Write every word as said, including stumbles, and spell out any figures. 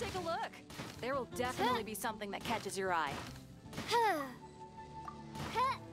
take a look. There will definitely be something that catches your eye. Huh.